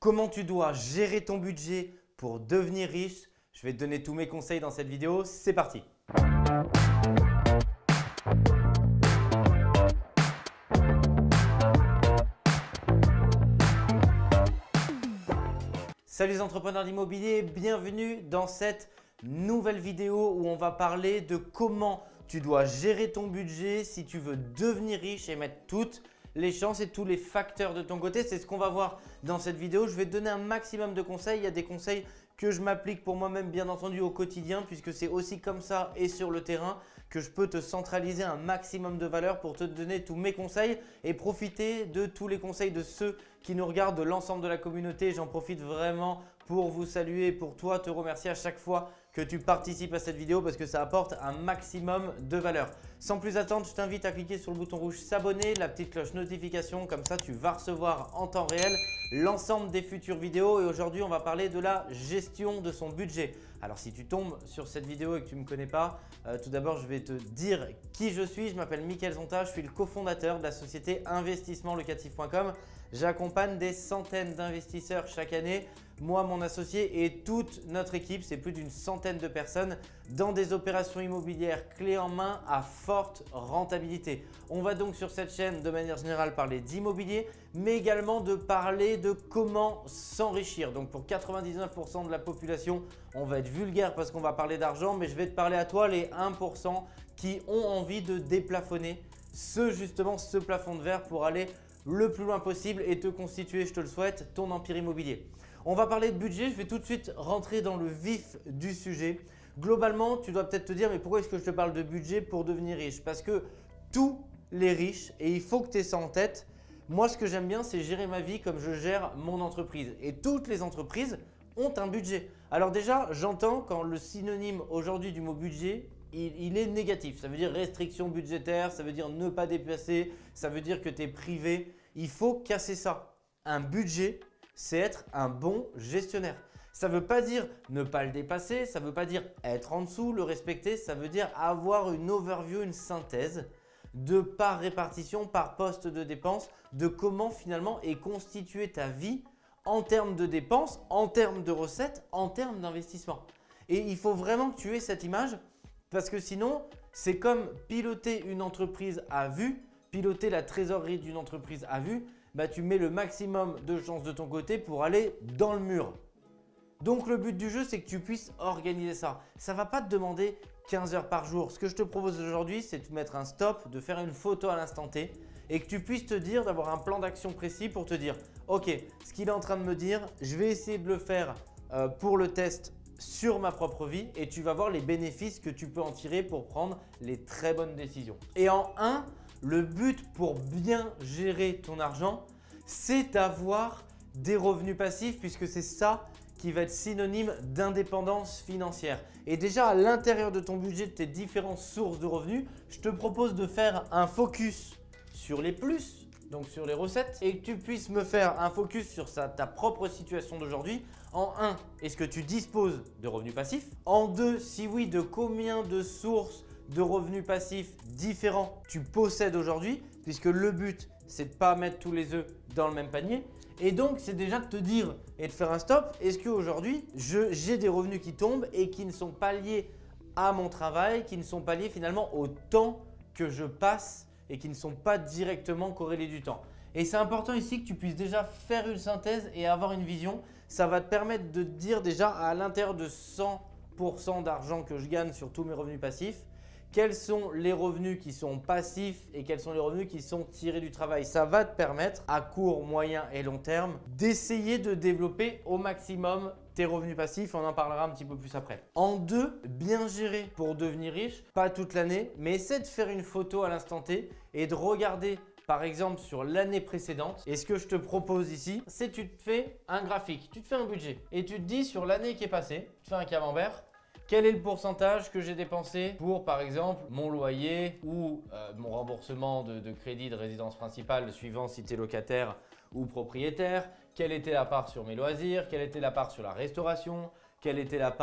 Comment tu dois gérer ton budget pour devenir riche? Je vais te donner tous mes conseils dans cette vidéo. C'est parti! Salut les entrepreneurs d'immobilier, bienvenue dans cette nouvelle vidéo où on va parler de comment tu dois gérer ton budget si tu veux devenir riche et mettre toutes les chances et tous les facteurs de ton côté. C'est ce qu'on va voir dans cette vidéo. Je vais te donner un maximum de conseils. Il y a des conseils que je m'applique pour moi-même bien entendu au quotidien puisque c'est aussi comme ça et sur le terrain que je peux te centraliser un maximum de valeur pour te donner tous mes conseils et profiter de tous les conseils de ceux qui nous regardent, de l'ensemble de la communauté. J'en profite vraiment pour vous saluer et pour toi te remercier à chaque fois que tu participes à cette vidéo parce que ça apporte un maximum de valeur. Sans plus attendre, je t'invite à cliquer sur le bouton rouge s'abonner, la petite cloche notification, comme ça tu vas recevoir en temps réel l'ensemble des futures vidéos. Et aujourd'hui, on va parler de la gestion de son budget. Alors si tu tombes sur cette vidéo et que tu ne me connais pas, tout d'abord je vais te dire qui je suis. Je m'appelle Mickaël Zonta, je suis le cofondateur de la société investissementlocatif.com. J'accompagne des centaines d'investisseurs chaque année, moi, mon associé et toute notre équipe, c'est plus d'une centaine de personnes dans des opérations immobilières clés en main à forte rentabilité. On va donc sur cette chaîne de manière générale parler d'immobilier, mais également de parler de comment s'enrichir. Donc pour 99% de la population, on va être vulgaire parce qu'on va parler d'argent, mais je vais te parler à toi les 1% qui ont envie de déplafonner ce plafond de verre pour aller le plus loin possible et te constituer, je te le souhaite, ton empire immobilier. On va parler de budget, je vais tout de suite rentrer dans le vif du sujet. Globalement, tu dois peut-être te dire mais pourquoi est-ce que je te parle de budget pour devenir riche? Parce que tous les riches, et il faut que tu aies ça en tête, moi ce que j'aime bien c'est gérer ma vie comme je gère mon entreprise. Et toutes les entreprises ont un budget. Alors déjà, j'entends quand le synonyme aujourd'hui du mot budget, il est négatif. Ça veut dire restriction budgétaire, ça veut dire ne pas dépasser, ça veut dire que tu es privé. Il faut casser ça. Un budget, c'est être un bon gestionnaire. Ça ne veut pas dire ne pas le dépasser, ça ne veut pas dire être en dessous, le respecter, ça veut dire avoir une overview, une synthèse de par répartition, par poste de dépenses, de comment finalement est constituée ta vie en termes de dépenses, en termes de recettes, en termes d'investissement. Et il faut vraiment que tu aies cette image parce que sinon, c'est comme piloter une entreprise à vue, piloter la trésorerie d'une entreprise à vue, bah, tu mets le maximum de chances de ton côté pour aller dans le mur. Donc le but du jeu, c'est que tu puisses organiser ça. Ça ne va pas te demander 15 heures par jour. Ce que je te propose aujourd'hui, c'est de te mettre un stop, de faire une photo à l'instant T et que tu puisses te dire, d'avoir un plan d'action précis pour te dire « Ok, ce qu'il est en train de me dire, je vais essayer de le faire pour le test sur ma propre vie et tu vas voir les bénéfices que tu peux en tirer pour prendre les très bonnes décisions. » Et en 1, le but pour bien gérer ton argent, c'est d'avoir des revenus passifs puisque c'est ça qui va être synonyme d'indépendance financière. Et déjà à l'intérieur de ton budget, de tes différentes sources de revenus, je te propose de faire un focus sur les plus, donc sur les recettes, et que tu puisses me faire un focus sur ta propre situation d'aujourd'hui. En 1, est-ce que tu disposes de revenus passifs? En 2, si oui, de combien de sources de revenus passifs différents tu possèdes aujourd'hui? Puisque le but, c'est de ne pas mettre tous les œufs dans le même panier. Et donc, c'est déjà de te dire et de faire un stop. Est-ce qu'aujourd'hui, j'ai des revenus qui tombent et qui ne sont pas liés à mon travail, qui ne sont pas liés finalement au temps que je passe et qui ne sont pas directement corrélés du temps. Et c'est important ici que tu puisses déjà faire une synthèse et avoir une vision. Ça va te permettre de te dire déjà à l'intérieur de 100% d'argent que je gagne sur tous mes revenus passifs, quels sont les revenus qui sont passifs et quels sont les revenus qui sont tirés du travail. Ça va te permettre à court, moyen et long terme d'essayer de développer au maximum tes revenus passifs. On en parlera un petit peu plus après. En 2, bien gérer pour devenir riche, pas toute l'année, mais essaie de faire une photo à l'instant T et de regarder par exemple sur l'année précédente. Et ce que je te propose ici, c'est tu te fais un graphique, tu te fais un budget et tu te dis sur l'année qui est passée, tu fais un camembert. Quel est le pourcentage que j'ai dépensé pour, par exemple, mon loyer ou mon remboursement de crédit de résidence principale suivant si tu es locataire ou propriétaire? Quelle était la part sur mes loisirs? Quelle était la part sur la restauration? Quelle était la part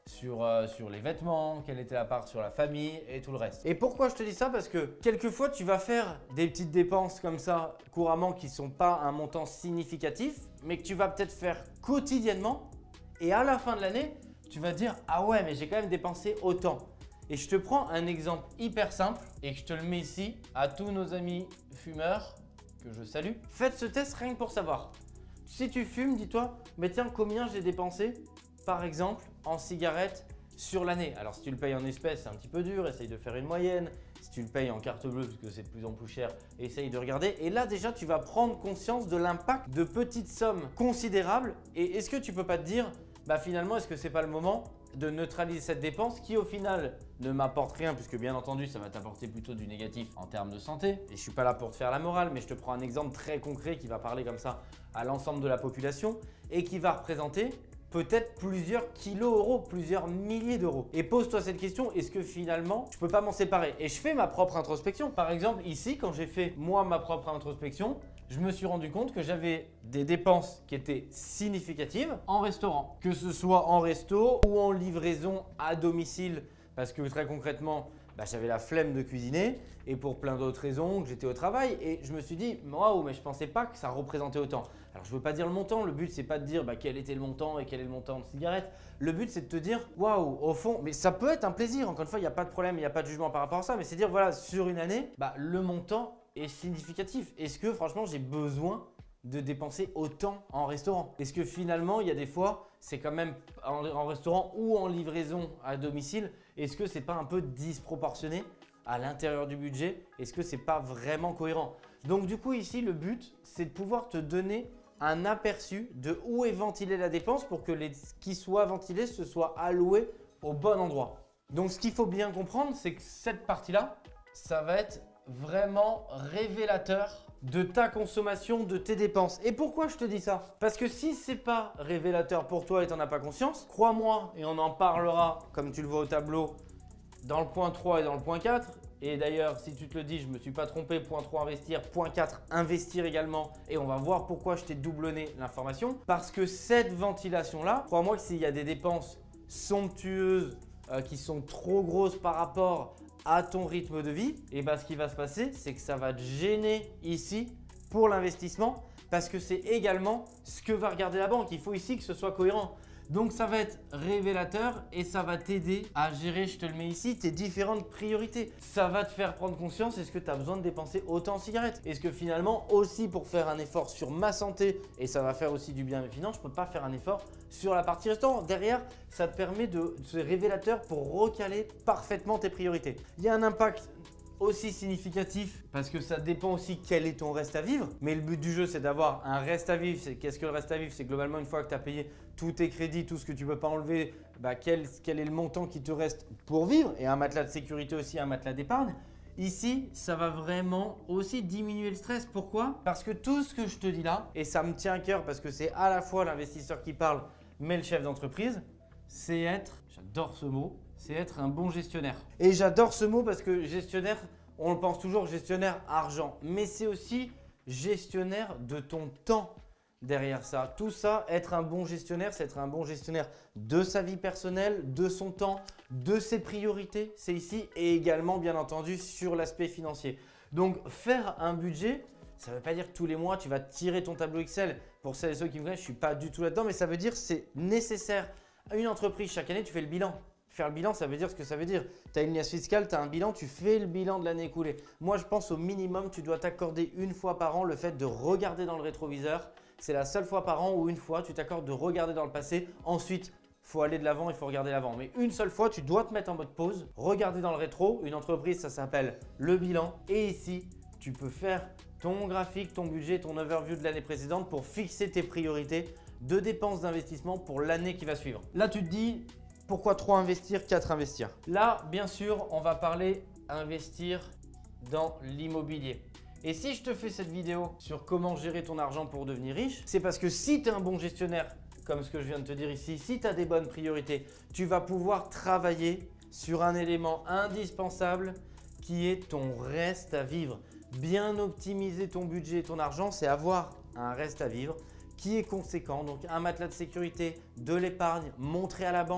sur les vêtements, quelle était la part sur la famille et tout le reste. Et pourquoi je te dis ça? Parce que quelquefois, tu vas faire des petites dépenses comme ça couramment qui ne sont pas un montant significatif, mais que tu vas peut-être faire quotidiennement. Et à la fin de l'année, tu vas te dire « Ah ouais, mais j'ai quand même dépensé autant ». Et je te prends un exemple hyper simple et que je te le mets ici à tous nos amis fumeurs que je salue. Faites ce test rien que pour savoir. Si tu fumes, dis-toi, mais tiens, combien j'ai dépensé par exemple en cigarettes sur l'année. Alors si tu le payes en espèces, c'est un petit peu dur, essaye de faire une moyenne. Si tu le payes en carte bleue, parce que c'est de plus en plus cher, essaye de regarder. Et là déjà, tu vas prendre conscience de l'impact de petites sommes considérables. Et est-ce que tu peux pas te dire, bah finalement, est-ce que c'est pas le moment de neutraliser cette dépense qui au final ne m'apporte rien, puisque bien entendu ça va t'apporter plutôt du négatif en termes de santé. Et je ne suis pas là pour te faire la morale, mais je te prends un exemple très concret qui va parler comme ça à l'ensemble de la population et qui va représenter peut-être plusieurs kilos euros, plusieurs milliers d'euros. Et pose-toi cette question, est-ce que finalement je ne peux pas m'en séparer? Et je fais ma propre introspection. Par exemple ici, quand j'ai fait moi ma propre introspection, je me suis rendu compte que j'avais des dépenses qui étaient significatives en restaurant. Que ce soit en resto ou en livraison à domicile, parce que très concrètement, j'avais la flemme de cuisiner et pour plein d'autres raisons que j'étais au travail. Et je me suis dit, waouh, mais je ne pensais pas que ça représentait autant. Alors je ne veux pas dire le montant, le but c'est pas de dire quel était le montant et quel est le montant de cigarettes. Le but c'est de te dire, waouh, au fond, mais ça peut être un plaisir. Encore une fois, il n'y a pas de problème, il n'y a pas de jugement par rapport à ça. Mais c'est dire, voilà, sur une année, le montant est significatif. Est-ce que franchement j'ai besoin de dépenser autant en restaurant? Est-ce que finalement il y a des fois c'est quand même en restaurant ou en livraison à domicile, est-ce que c'est pas un peu disproportionné à l'intérieur du budget? Est-ce que c'est pas vraiment cohérent? Donc du coup ici le but c'est de pouvoir te donner un aperçu de où est ventilée la dépense pour que ce qui soit ventilé se soit alloué au bon endroit. Donc ce qu'il faut bien comprendre c'est que cette partie-là, ça va être vraiment révélateur de ta consommation, de tes dépenses. Et pourquoi je te dis ça? Parce que si c'est pas révélateur pour toi et tu n'en as pas conscience, crois-moi, et on en parlera comme tu le vois au tableau dans le point 3 et dans le point 4. Et d'ailleurs, si tu te le dis, je ne me suis pas trompé, point 3 investir, point 4 investir également. Et on va voir pourquoi je t'ai doublonné l'information. Parce que cette ventilation-là, crois-moi que s'il y a des dépenses somptueuses qui sont trop grosses par rapport à ton rythme de vie, et ce qui va se passer, c'est que ça va te gêner ici pour l'investissement parce que c'est également ce que va regarder la banque. Il faut ici que ce soit cohérent. Donc ça va être révélateur et ça va t'aider à gérer, je te le mets ici, tes différentes priorités. Ça va te faire prendre conscience, est-ce que tu as besoin de dépenser autant en cigarettes? Est-ce que finalement aussi pour faire un effort sur ma santé, et ça va faire aussi du bien à mes finances, je ne peux pas faire un effort sur la partie restaurant. Derrière, ça te permet de ce révélateur pour recaler parfaitement tes priorités. Il y a un impact aussi significatif parce que ça dépend aussi quel est ton reste à vivre. Mais le but du jeu, c'est d'avoir un reste à vivre. Qu'est-ce que le reste à vivre? C'est globalement une fois que tu as payé tous tes crédits, tout ce que tu ne peux pas enlever, quel est le montant qui te reste pour vivre, et un matelas de sécurité aussi, un matelas d'épargne. Ici, ça va vraiment aussi diminuer le stress. Pourquoi? Parce que tout ce que je te dis là, et ça me tient à cœur parce que c'est à la fois l'investisseur qui parle, mais le chef d'entreprise, c'est être, j'adore ce mot, c'est être un bon gestionnaire. Et j'adore ce mot parce que gestionnaire, on le pense toujours gestionnaire argent, mais c'est aussi gestionnaire de ton temps derrière ça. Tout ça, être un bon gestionnaire, c'est être un bon gestionnaire de sa vie personnelle, de son temps, de ses priorités, c'est ici, et également bien entendu sur l'aspect financier. Donc faire un budget, ça ne veut pas dire que tous les mois tu vas tirer ton tableau Excel. Pour celles et ceux qui me connaissent, je ne suis pas du tout là-dedans, mais ça veut dire que c'est nécessaire. Une entreprise, chaque année, tu fais le bilan. Faire le bilan, ça veut dire ce que ça veut dire. Tu as une liasse fiscale, tu as un bilan, tu fais le bilan de l'année écoulée. Moi, je pense au minimum, tu dois t'accorder une fois par an le fait de regarder dans le rétroviseur. C'est la seule fois par an où une fois, tu t'accordes de regarder dans le passé. Ensuite, il faut aller de l'avant, il faut regarder l'avant. Mais une seule fois, tu dois te mettre en mode pause, regarder dans le rétro. Une entreprise, ça s'appelle le bilan. Et ici, tu peux faire ton graphique, ton budget, ton overview de l'année précédente pour fixer tes priorités de dépenses d'investissement pour l'année qui va suivre. Là, tu te dis, pourquoi 3 investir, 4 investir? Là, bien sûr, on va parler investir dans l'immobilier. Et si je te fais cette vidéo sur comment gérer ton argent pour devenir riche, c'est parce que si tu es un bon gestionnaire, comme ce que je viens de te dire ici, si tu as des bonnes priorités, tu vas pouvoir travailler sur un élément indispensable qui est ton reste à vivre. Bien optimiser ton budget et ton argent, c'est avoir un reste à vivre qui est conséquent. Donc un matelas de sécurité, de l'épargne, montrer à la banque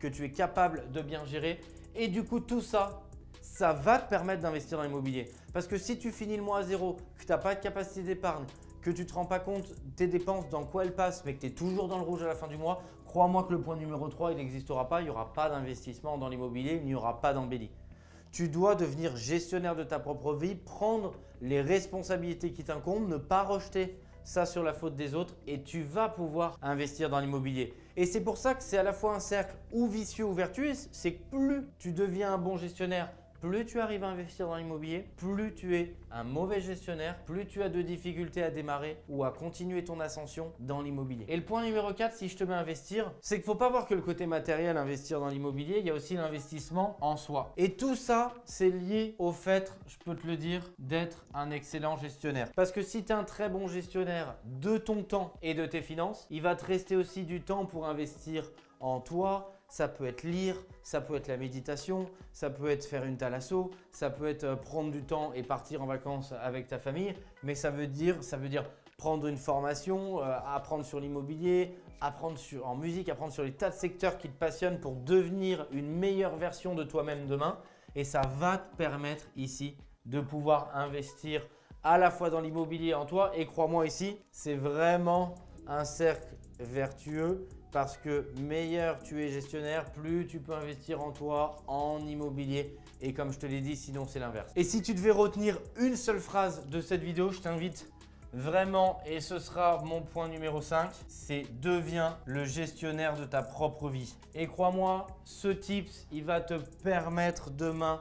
que tu es capable de bien gérer. Et du coup, tout ça, ça va te permettre d'investir dans l'immobilier. Parce que si tu finis le mois à zéro, que tu n'as pas de capacité d'épargne, que tu ne te rends pas compte tes dépenses, dans quoi elles passent, mais que tu es toujours dans le rouge à la fin du mois, crois-moi que le point numéro 3, il n'existera pas. Il n'y aura pas d'investissement dans l'immobilier, il n'y aura pas d'embellie. Tu dois devenir gestionnaire de ta propre vie, prendre les responsabilités qui t'incombent, ne pas rejeter ça sur la faute des autres et tu vas pouvoir investir dans l'immobilier. Et c'est pour ça que c'est à la fois un cercle ou vicieux ou vertueux. C'est que plus tu deviens un bon gestionnaire, plus tu arrives à investir dans l'immobilier, plus tu es un mauvais gestionnaire, plus tu as de difficultés à démarrer ou à continuer ton ascension dans l'immobilier. Et le point numéro 4, si je te mets à investir, c'est qu'il ne faut pas voir que le côté matériel, investir dans l'immobilier, il y a aussi l'investissement en soi. Et tout ça, c'est lié au fait, je peux te le dire, d'être un excellent gestionnaire. Parce que si tu es un très bon gestionnaire de ton temps et de tes finances, il va te rester aussi du temps pour investir en toi. Ça peut être lire, ça peut être la méditation, ça peut être faire une thalasso, ça peut être prendre du temps et partir en vacances avec ta famille. Mais ça veut dire prendre une formation, apprendre sur l'immobilier, apprendre en musique, apprendre sur les tas de secteurs qui te passionnent pour devenir une meilleure version de toi-même demain. Et ça va te permettre ici de pouvoir investir à la fois dans l'immobilier en toi. Et crois-moi ici, c'est vraiment un cercle vertueux. Parce que meilleur tu es gestionnaire, plus tu peux investir en toi, en immobilier. Et comme je te l'ai dit, sinon c'est l'inverse. Et si tu devais retenir une seule phrase de cette vidéo, je t'invite vraiment, et ce sera mon point numéro 5, c'est deviens le gestionnaire de ta propre vie. Et crois-moi, ce tips, il va te permettre demain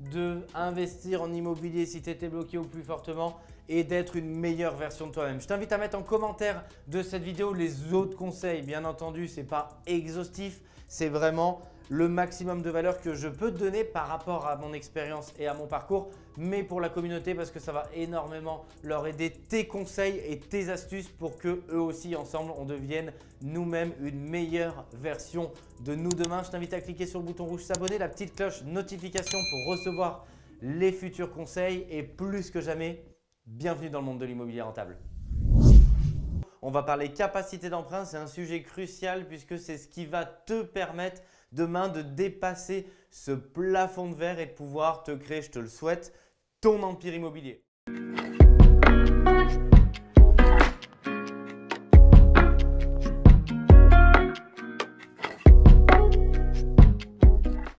d'investir en immobilier si tu étais bloqué au plus fortement et d'être une meilleure version de toi-même. Je t'invite à mettre en commentaire de cette vidéo les autres conseils. Bien entendu, ce n'est pas exhaustif, c'est vraiment le maximum de valeur que je peux te donner par rapport à mon expérience et à mon parcours, mais pour la communauté parce que ça va énormément leur aider tes conseils et tes astuces pour que eux aussi ensemble on devienne nous-mêmes une meilleure version de nous demain. Je t'invite à cliquer sur le bouton rouge s'abonner, la petite cloche notification pour recevoir les futurs conseils et plus que jamais, bienvenue dans le monde de l'immobilier rentable. On va parler capacité d'emprunt, c'est un sujet crucial puisque c'est ce qui va te permettre demain de dépasser ce plafond de verre et de pouvoir te créer, je te le souhaite, ton empire immobilier.